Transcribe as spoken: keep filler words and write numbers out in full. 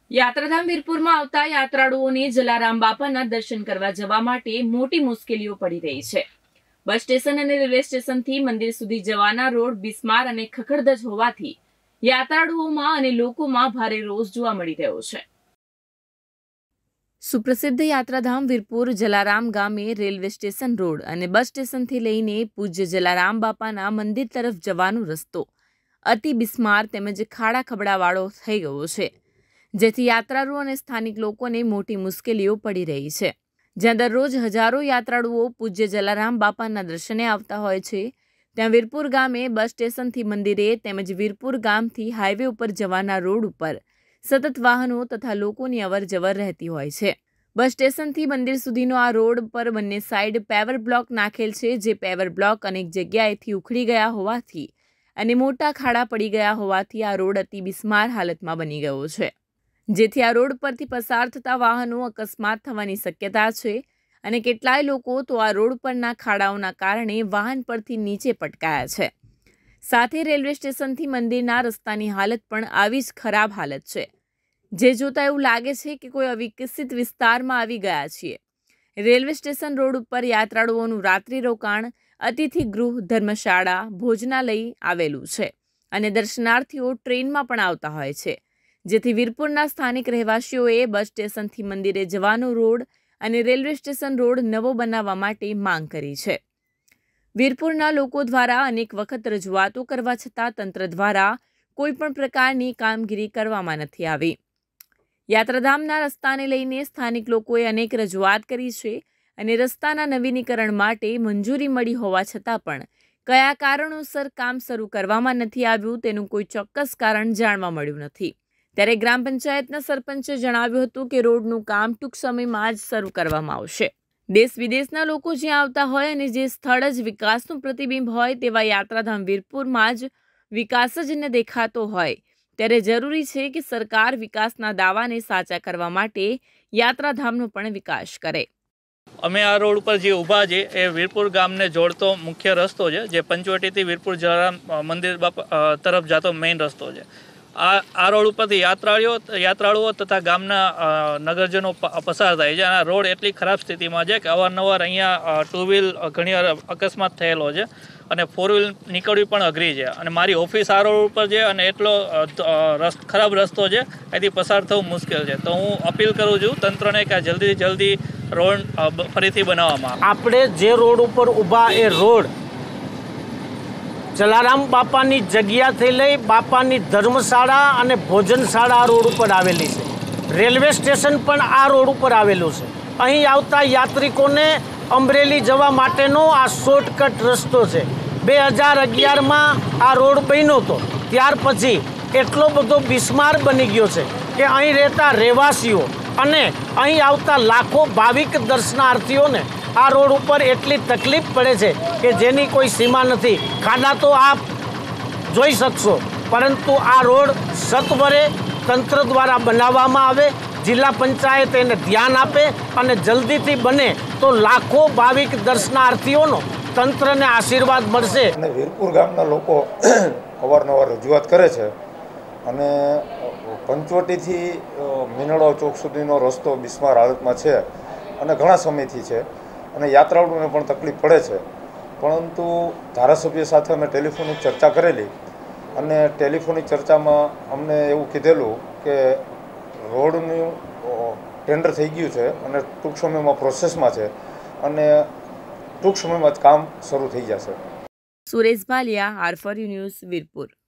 યાત્રાધામ વીરપુરમાં આવતા યાત્રાળુઓને જલારામ બાપાના દર્શન કરવા જવા માટે મોટી મુશ્કેલીઓ પડી રહી છે। બસ સ્ટેશન અને રેલવે સ્ટેશનથી મંદિર સુધી જવાના રોડ બિસ્માર અને ખખડધજ હોવાથી યાત્રાળુઓમાં અને લોકોમાં ભારે રોષ જોવા મળી રહ્યો છે। સુપ્રસિદ્ધ યાત્રાધામ વીરપુર જલારામ ગામે રેલવે સ્ટેશન રોડ અને બસ સ્ટેશનથી લઈને પૂજ્ય જલારામ બાપાના મંદિર તરફ જવાનો રસ્તો અતિ બિસ્માર તેમજ ખાડા ખબડાવાળો થઈ ગયો છે, જેથી યાત્રાળુઓ અને સ્થાનિક લોકોને મોટી મુશ્કેલીઓ પડી રહી છે। જ્યાં દરરોજ હજારો યાત્રાળુઓ પૂજ્ય જલારામ બાપાના દર્શને આવતા હોય છે, ત્યાં વીરપુર ગામે બસ સ્ટેશનથી મંદિરે તેમજ વીરપુર ગામથી હાઈવે ઉપર જવાના રોડ ઉપર સતત વાહનો તથા લોકોની અવર જવર રહેતી હોય છે। બસ સ્ટેશનથી મંદિર સુધીનો આ રોડ પર બંને સાઈડ પેવર બ્લોક નાખેલ છે, જે પેવર બ્લોક અનેક જગ્યાએથી ઉખડી ગયા હોવાથી અને મોટા ખાડા પડી ગયા હોવાથી આ રોડ અતિ બિસ્માર હાલતમાં બની ગયો છે, જેથી આ રોડ પરથી પસાર થતા વાહનો અકસ્માત થવાની શક્યતા છે અને કેટલાય લોકો તો આ રોડ પરના ખાડાઓના કારણે વાહન પરથી નીચે પટકાયા છે। સાથે રેલવે સ્ટેશનથી મંદિરના રસ્તાની હાલત પણ આવી જ ખરાબ હાલત છે, જે જોતા એવું લાગે છે કે કોઈ અવિકસિત વિસ્તારમાં આવી ગયા છીએ। રેલવે સ્ટેશન રોડ ઉપર યાત્રાળુઓનું રાત્રિ રોકાણ, અતિથિ ગૃહ, ધર્મશાળા, ભોજનાલય આવેલું છે અને દર્શનાર્થીઓ ટ્રેનમાં પણ આવતા હોય છે, જેથી વીરપુરના સ્થાનિક રહેવાસીઓએ બસ સ્ટેશનથી મંદિરે જવાનો રોડ અને રેલવે સ્ટેશન રોડ નવો બનાવવા માટે માંગ કરી છે। વીરપુરના લોકો દ્વારા અનેક વખત રજૂઆતો કરવા છતાં તંત્ર દ્વારા કોઈ પણ પ્રકારની કામગીરી કરવામાં નથી આવી। યાત્રાધામના રસ્તાને લઈને સ્થાનિક લોકોએ અનેક રજૂઆત કરી છે અને રસ્તાના નવીનીકરણ માટે મંજૂરી મળી હોવા છતાં પણ કયા કારણોસર કામ શરૂ કરવામાં નથી આવ્યું તેનું કોઈ ચોક્કસ કારણ જાણવા મળ્યું નથી। ત્યારે ગ્રામ પંચાયતના સરપંચે જણાવ્યું હતું કે રોડનું કામ ટૂંક સમયમાં જ શરૂ કરવામાં આવશે। દેશ વિદેશના લોકો જ્યાં આવતા હોય અને જે સ્થળ જ વિકાસનું પ્રતિબિંબ હોય તેવા યાત્રાધામ વીરપુરમાં જ વિકાસ જ ન દેખાતો હોય ત્યારે જરૂરી છે કે સરકાર વિકાસના દાવાને સાચા કરવા માટે યાત્રાધામનો પણ વિકાસ કરે। અમે આ રોડ ઉપર જે ઊભા છે એ વીરપુર ગામને જોડતો મુખ્ય રસ્તો છે, જે પંચવટીથી વીરપુર જલારામ મંદિર બાપા તરફ જતો મેઇન રસ્તો છે। આ આ રોડ ઉપરથી યાત્રાળુઓ યાત્રાળુઓ તથા ગામના નગરજનો પસાર થાય છે। આ રોડ એટલી ખરાબ સ્થિતિમાં છે કે અવારનવાર અહીંયા ટુ વ્હીલ ઘણી વાર અકસ્માત થયેલો છે અને ફોર વ્હીલ નીકળવી પણ અઘરી છે અને મારી ઓફિસ આ રોડ ઉપર છે અને એટલો ખરાબ રસ્તો છે, એથી પસાર થવું મુશ્કેલ છે। તો હું અપીલ કરું છું તંત્રને કે જલ્દીથી જલ્દી રોડ ફરીથી બનાવવામાં આવે। આપણે જે રોડ ઉપર ઊભા એ રોડ જલારામ બાપાની જગ્યાથી લઈ બાપાની ધર્મશાળા અને ભોજનશાળા આ રોડ ઉપર આવેલી છે। રેલવે સ્ટેશન પણ આ રોડ ઉપર આવેલું છે। અહીં આવતા યાત્રિકોને અમરેલી જવા માટેનો આ શોર્ટકટ રસ્તો છે। બે હજાર અગિયારમાં આ રોડ બન્યો હતો, ત્યાર પછી એટલો બધો બિસ્માર બની ગયો છે કે અહીં રહેતા રહેવાસીઓ અને અહીં આવતા લાખો ભાવિક દર્શનાર્થીઓને આ રોડ ઉપર એટલી તકલીફ પડે છે કે જેની કોઈ સીમા નથી। ખાડા તો આપ જોઈ શકશો, પરંતુ આ રોડ સત્વરે તંત્ર દ્વારા બનાવવામાં આવે, જિલ્લા પંચાયત એને ધ્યાન આપે અને જલ્દીથી બને તો લાખો ભાવિક દર્શનાર્થીઓનો તંત્રને આશીર્વાદ મળશે। અને વીરપુર ગામના લોકો અવારનવાર રજૂઆત કરે છે અને પંચવટીથી મીનળો ચોક સુધીનો રસ્તો બિસ્માર હાલતમાં છે અને ઘણા સમયથી છે અને યાત્રાળુઓને પણ તકલીફ પડે છે, પરંતુ ધારાસભ્ય સાથે અમે ટેલિફોનિક ચર્ચા કરેલી અને ટેલિફોનિક ચર્ચામાં અમને એવું કીધેલું કે રોડનું ટેન્ડર થઈ ગયું છે અને ટૂંક સમયમાં પ્રોસેસમાં છે અને ટૂંક સમયમાં જ કામ શરૂ થઈ જશે। Suresh Bhaliya, R four U news, Virpur.